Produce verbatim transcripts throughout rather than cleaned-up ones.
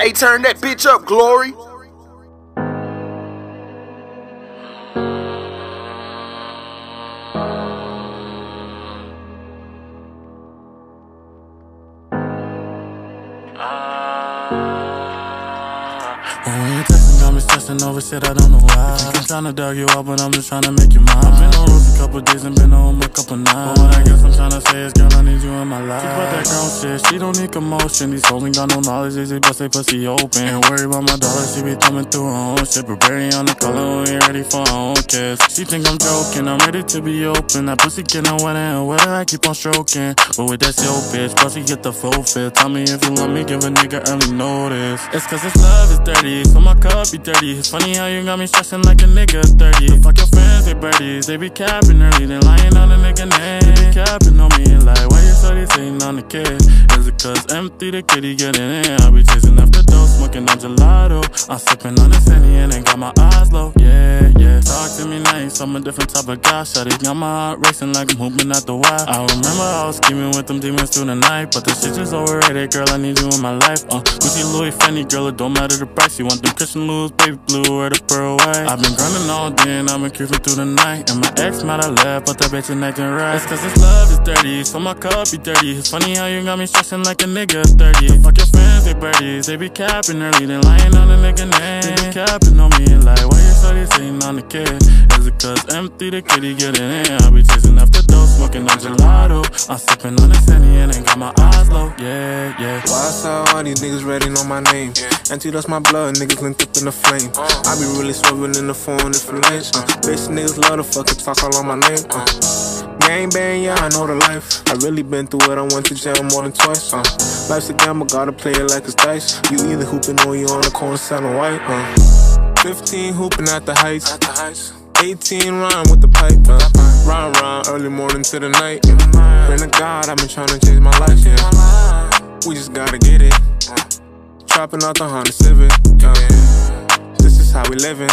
Hey, turn that bitch up, Glory. When you're texting, got me stressing over shit I don't know why. You think I'm tryna dog you out, but I'm just tryna make you mine. I've been on road a couple days and been home a couple nights. But what I guess I'm tryna say is, girl, I need you in my life. Keep out that grown shit, she don't need commotion. These hoes ain't got no knowledge, they just bust they pussy open. Ain't worry about my dollars, she be coming through her own shit. Preparing on the color, we ain't ready for her own kiss. She think I'm joking, I'm ready to be open. That pussy getting wetter and wetter, I keep on stroking. But with that yo bitch, pussy get the full fit. Tell me if you love me, give a nigga early notice. It's cause this love is dirty, so my cup be dirty. It's funny how you got me stressing like a nigga thirty. So fuck your friends, they birdies, they be capping early, then lying on a nigga name. They be capping on me like, why you so hating on the kid? Is it cause empty the kitty getting in? I be chasing after dough, smoking on gelato. I'm sipping on this Henny and ain't got my eyes low. Yeah, yeah, talk to me nice, I'm a different type of guy. Shawty got my heart racing like I'm hooping at the wild. I remember I was scheming with them demons through the night, but this shit just overrated, girl, I need you in my life. Uh, Gucci, Louis, Fendi, girl, it don't matter the price. You want them Christian Louis, baby blue, or the pearl white. I've been grinding all day and I've been creeping through the night. And my ex mad I left, but that bitch ain't acting right. It's cause this love is dirty, so my cup be dirty. It's funny how you got me stressing like a nigga thirty. So fuck your friends, they birdies, they be capping early, then lying on a nigga name. They be capping on me like, why you so hating on the kid? Is it cause empty the kitty getting in? I be chasing after dough, smoking on gelato. I'm sipping on this Henny and ain't got my eyes low. Yeah, yeah. Why I saw all these niggas ready know my name? Anti that's my blood, niggas linked up in the flame. I be really swerving in the phone different lanes. Uh, bitch niggas love to fucking talk all on my name. Uh, gang bang, yeah, I know the life. I really been through it, I went to jail more than twice. Uh, life's a gamble, gotta play it like it's dice. You either hooping or you on the corner sounding white. Uh, fifteen hooping at the heights. eighteen rhyme with the pipe. Uh, rhyme, rhyme, early morning to the night. Yeah. Pray to God, I've been trying to change my life. Yeah. We just gotta get it. Dropping out the Honda Civic. Yeah. This is how we living.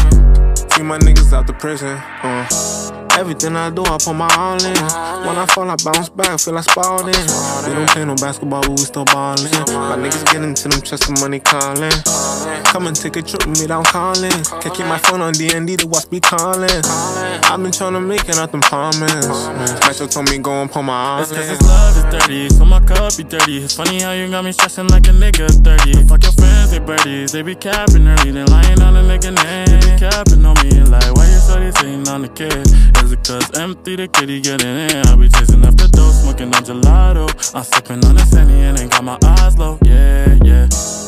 See my niggas out the prison. Uh. Everything I do, I put my all in. When I fall, I bounce back, feel like Spalding. We don't play no basketball, but we still ballin'. My niggas get into them chest of money callin'. Come and take a trip with me down calling. Can't keep my phone on D and D, the watch be calling. I've been tryna make it out them comments. Metro told me go and pull my all in. It's cause this love is dirty, so my cup be dirty. It's funny how you got me stressing like a nigga thirty. So fuck your friends, they birdies, they be capping early, then lying on a nigga name. They be capping on me like, why you so hating on the kid? Is it cause empty the kitty getting in? I be chasing after dough, smoking on gelato. I'm sipping on this Henny and ain't got my eyes low. Yeah, yeah.